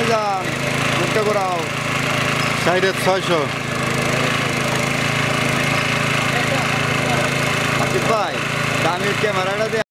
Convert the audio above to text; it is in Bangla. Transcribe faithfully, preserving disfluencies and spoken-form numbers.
সামনে যান, মুখটা ঘোরাও। সাইডে ছয়শো। আসিফ ভাই, দামি ক্যামেরাটা দিয়ে